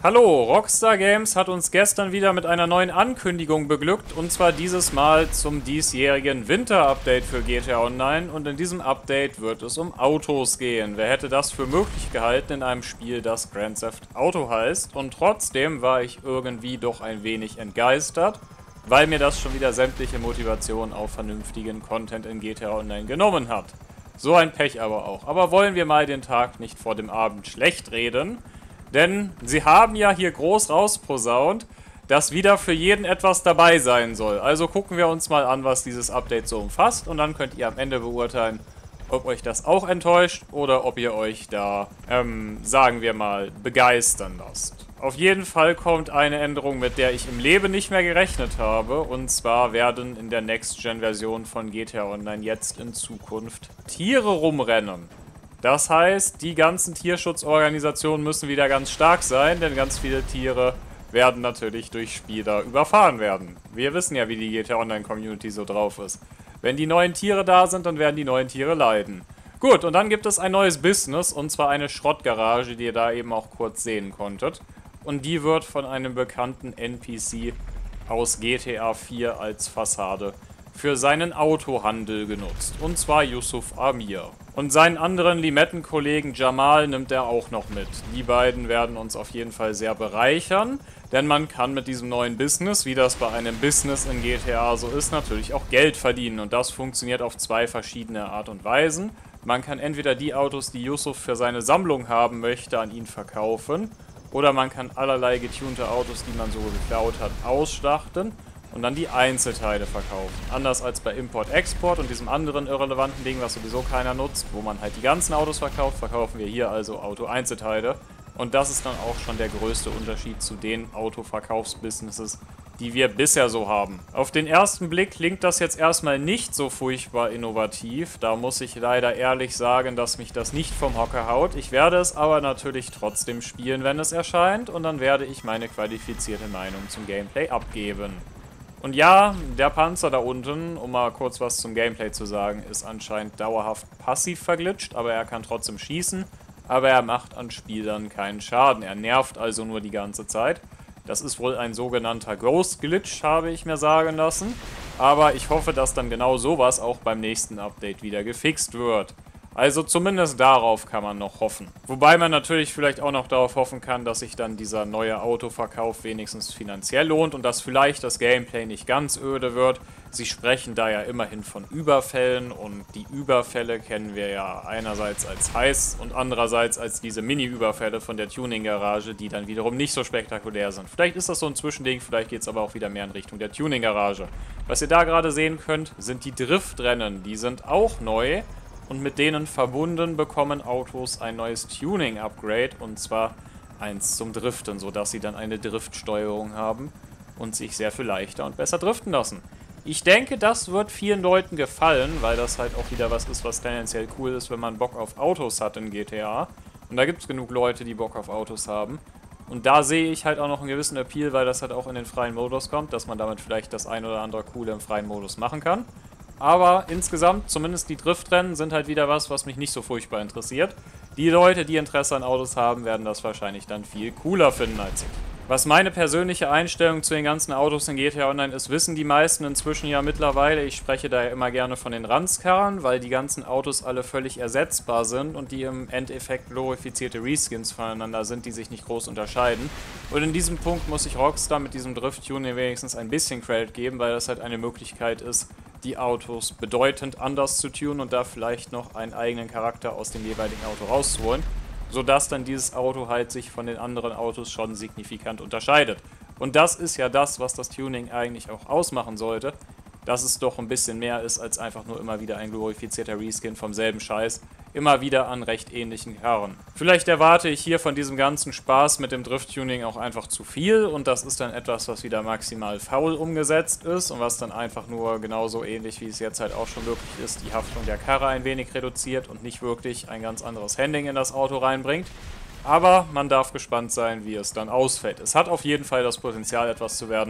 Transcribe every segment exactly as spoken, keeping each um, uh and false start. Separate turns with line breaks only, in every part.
Hallo, Rockstar Games hat uns gestern wieder mit einer neuen Ankündigung beglückt, und zwar dieses Mal zum diesjährigen Winter-Update für G T A Online, und in diesem Update wird es um Autos gehen. Wer hätte das für möglich gehalten in einem Spiel, das Grand Theft Auto heißt, und trotzdem war ich irgendwie doch ein wenig entgeistert, weil mir das schon wieder sämtliche Motivation auf vernünftigen Content in G T A Online genommen hat. So ein Pech aber auch. Aber wollen wir mal den Tag nicht vor dem Abend schlecht reden? Denn sie haben ja hier groß rausposaunt, dass wieder für jeden etwas dabei sein soll. Also gucken wir uns mal an, was dieses Update so umfasst. Und dann könnt ihr am Ende beurteilen, ob euch das auch enttäuscht oder ob ihr euch da, ähm, sagen wir mal, begeistern lasst. Auf jeden Fall kommt eine Änderung, mit der ich im Leben nicht mehr gerechnet habe. Und zwar werden in der Next-Gen-Version von G T A Online jetzt in Zukunft Tiere rumrennen. Das heißt, die ganzen Tierschutzorganisationen müssen wieder ganz stark sein, denn ganz viele Tiere werden natürlich durch Spieler überfahren werden. Wir wissen ja, wie die G T A Online Community so drauf ist. Wenn die neuen Tiere da sind, dann werden die neuen Tiere leiden. Gut, und dann gibt es ein neues Business, und zwar eine Schrottgarage, die ihr da eben auch kurz sehen konntet. Und die wird von einem bekannten N P C aus G T A vier als Fassade für seinen Autohandel genutzt. Und zwar Yusuf Amir. Und seinen anderen Limettenkollegen Jamal nimmt er auch noch mit. Die beiden werden uns auf jeden Fall sehr bereichern, denn man kann mit diesem neuen Business, wie das bei einem Business in G T A so ist, natürlich auch Geld verdienen. Und das funktioniert auf zwei verschiedene Art und Weisen. Man kann entweder die Autos, die Yusuf für seine Sammlung haben möchte, an ihn verkaufen, oder man kann allerlei getunte Autos, die man so geklaut hat, ausschlachten und dann die Einzelteile verkaufen. Anders als bei Import-Export und diesem anderen irrelevanten Ding, was sowieso keiner nutzt, wo man halt die ganzen Autos verkauft, verkaufen wir hier also Auto-Einzelteile. Und das ist dann auch schon der größte Unterschied zu den Autoverkaufsbusinesses, die wir bisher so haben. Auf den ersten Blick klingt das jetzt erstmal nicht so furchtbar innovativ. Da muss ich leider ehrlich sagen, dass mich das nicht vom Hocker haut. Ich werde es aber natürlich trotzdem spielen, wenn es erscheint. Und dann werde ich meine qualifizierte Meinung zum Gameplay abgeben. Und ja, der Panzer da unten, um mal kurz was zum Gameplay zu sagen, ist anscheinend dauerhaft passiv verglitscht, aber er kann trotzdem schießen, aber er macht an Spielern keinen Schaden. Er nervt also nur die ganze Zeit. Das ist wohl ein sogenannter Ghost Glitch, habe ich mir sagen lassen. Aber ich hoffe, dass dann genau sowas auch beim nächsten Update wieder gefixt wird. Also zumindest darauf kann man noch hoffen. Wobei man natürlich vielleicht auch noch darauf hoffen kann, dass sich dann dieser neue Autoverkauf wenigstens finanziell lohnt und dass vielleicht das Gameplay nicht ganz öde wird. Sie sprechen da ja immerhin von Überfällen, und die Überfälle kennen wir ja einerseits als heiß und andererseits als diese Mini-Überfälle von der Tuning-Garage, die dann wiederum nicht so spektakulär sind. Vielleicht ist das so ein Zwischending, vielleicht geht es aber auch wieder mehr in Richtung der Tuning-Garage. Was ihr da gerade sehen könnt, sind die Driftrennen. Die sind auch neu. Und mit denen verbunden bekommen Autos ein neues Tuning-Upgrade, und zwar eins zum Driften, sodass sie dann eine Driftsteuerung haben und sich sehr viel leichter und besser driften lassen. Ich denke, das wird vielen Leuten gefallen, weil das halt auch wieder was ist, was tendenziell cool ist, wenn man Bock auf Autos hat in G T A. Und da gibt es genug Leute, die Bock auf Autos haben. Und da sehe ich halt auch noch einen gewissen Appeal, weil das halt auch in den freien Modus kommt, dass man damit vielleicht das ein oder andere Coole im freien Modus machen kann. Aber insgesamt, zumindest die Driftrennen sind halt wieder was, was mich nicht so furchtbar interessiert. Die Leute, die Interesse an Autos haben, werden das wahrscheinlich dann viel cooler finden als ich. Was meine persönliche Einstellung zu den ganzen Autos in G T A Online ist, wissen die meisten inzwischen ja mittlerweile. Ich spreche da ja immer gerne von den Ranzkarren, weil die ganzen Autos alle völlig ersetzbar sind und die im Endeffekt glorifizierte Reskins voneinander sind, die sich nicht groß unterscheiden. Und in diesem Punkt muss ich Rockstar mit diesem Drift-Tuning wenigstens ein bisschen Credit geben, weil das halt eine Möglichkeit ist, die Autos bedeutend anders zu tunen und da vielleicht noch einen eigenen Charakter aus dem jeweiligen Auto rauszuholen, sodass dann dieses Auto halt sich von den anderen Autos schon signifikant unterscheidet. Und das ist ja das, was das Tuning eigentlich auch ausmachen sollte, dass es doch ein bisschen mehr ist als einfach nur immer wieder ein glorifizierter Reskin vom selben Scheiß, immer wieder an recht ähnlichen Karren. Vielleicht erwarte ich hier von diesem ganzen Spaß mit dem Drift-Tuning auch einfach zu viel, und das ist dann etwas, was wieder maximal faul umgesetzt ist und was dann einfach nur genauso ähnlich, wie es jetzt halt auch schon möglich ist, die Haftung der Karre ein wenig reduziert und nicht wirklich ein ganz anderes Handling in das Auto reinbringt. Aber man darf gespannt sein, wie es dann ausfällt. Es hat auf jeden Fall das Potenzial, etwas zu werden,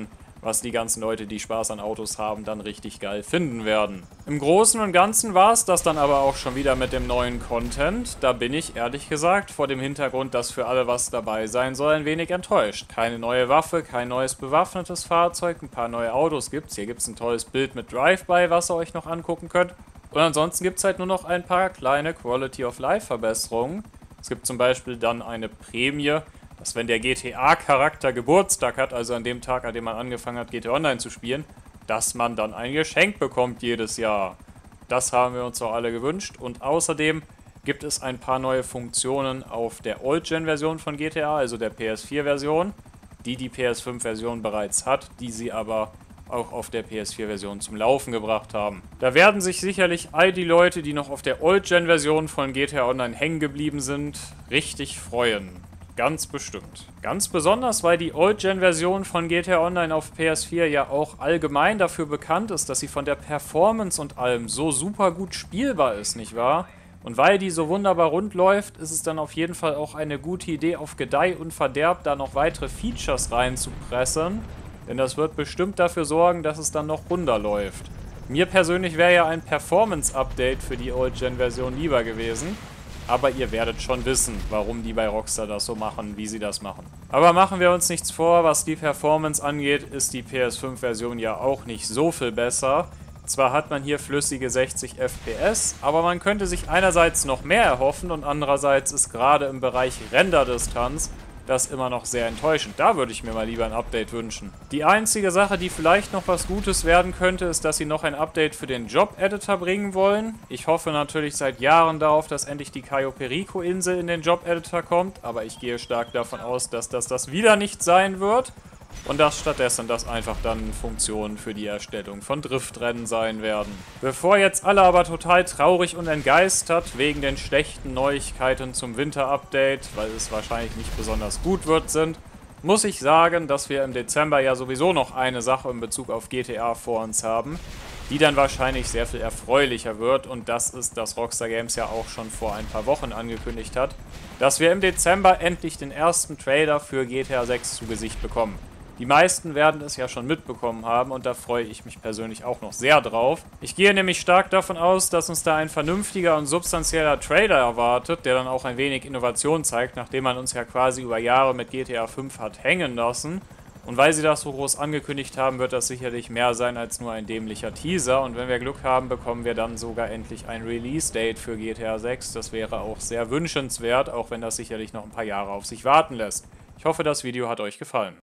was die ganzen Leute, die Spaß an Autos haben, dann richtig geil finden werden. Im Großen und Ganzen war es das dann aber auch schon wieder mit dem neuen Content. Da bin ich ehrlich gesagt vor dem Hintergrund, dass für alle was dabei sein soll, ein wenig enttäuscht. Keine neue Waffe, kein neues bewaffnetes Fahrzeug, ein paar neue Autos gibt's. Hier gibt's ein tolles Bild mit Drive-By, was ihr euch noch angucken könnt. Und ansonsten gibt's halt nur noch ein paar kleine Quality-of-Life-Verbesserungen. Es gibt zum Beispiel dann eine Prämie, dass wenn der G T A-Charakter Geburtstag hat, also an dem Tag, an dem man angefangen hat, G T A Online zu spielen, dass man dann ein Geschenk bekommt jedes Jahr. Das haben wir uns auch alle gewünscht. Und außerdem gibt es ein paar neue Funktionen auf der Old-Gen-Version von G T A, also der P S vier Version, die die P S fünf Version bereits hat, die sie aber auch auf der P S vier Version zum Laufen gebracht haben. Da werden sich sicherlich all die Leute, die noch auf der Old-Gen-Version von G T A Online hängen geblieben sind, richtig freuen. Ganz bestimmt. Ganz besonders, weil die Old-Gen-Version von G T A Online auf P S vier ja auch allgemein dafür bekannt ist, dass sie von der Performance und allem so super gut spielbar ist, nicht wahr? Und weil die so wunderbar rund läuft, ist es dann auf jeden Fall auch eine gute Idee, auf Gedeih und Verderb da noch weitere Features reinzupressen, denn das wird bestimmt dafür sorgen, dass es dann noch runder läuft. Mir persönlich wäre ja ein Performance-Update für die Old-Gen-Version lieber gewesen. Aber ihr werdet schon wissen, warum die bei Rockstar das so machen, wie sie das machen. Aber machen wir uns nichts vor, was die Performance angeht, ist die P S fünf Version ja auch nicht so viel besser. Zwar hat man hier flüssige sechzig F P S, aber man könnte sich einerseits noch mehr erhoffen und andererseits ist gerade im Bereich Renderdistanz das immer noch sehr enttäuschend. Da würde ich mir mal lieber ein Update wünschen. Die einzige Sache, die vielleicht noch was Gutes werden könnte, ist, dass sie noch ein Update für den Job-Editor bringen wollen. Ich hoffe natürlich seit Jahren darauf, dass endlich die Cayo Perico-Insel in den Job-Editor kommt, aber ich gehe stark davon aus, dass das das wieder nicht sein wird. Und dass stattdessen das einfach dann Funktionen für die Erstellung von Driftrennen sein werden. Bevor jetzt alle aber total traurig und entgeistert wegen den schlechten Neuigkeiten zum Winter-Update, weil es wahrscheinlich nicht besonders gut wird, sind, muss ich sagen, dass wir im Dezember ja sowieso noch eine Sache in Bezug auf G T A vor uns haben, die dann wahrscheinlich sehr viel erfreulicher wird. Und das ist, dass Rockstar Games ja auch schon vor ein paar Wochen angekündigt hat, dass wir im Dezember endlich den ersten Trailer für G T A sechs zu Gesicht bekommen. Die meisten werden es ja schon mitbekommen haben und da freue ich mich persönlich auch noch sehr drauf. Ich gehe nämlich stark davon aus, dass uns da ein vernünftiger und substanzieller Trailer erwartet, der dann auch ein wenig Innovation zeigt, nachdem man uns ja quasi über Jahre mit G T A fünf hat hängen lassen. Und weil sie das so groß angekündigt haben, wird das sicherlich mehr sein als nur ein dämlicher Teaser. Und wenn wir Glück haben, bekommen wir dann sogar endlich ein Release-Date für G T A sechs. Das wäre auch sehr wünschenswert, auch wenn das sicherlich noch ein paar Jahre auf sich warten lässt. Ich hoffe, das Video hat euch gefallen.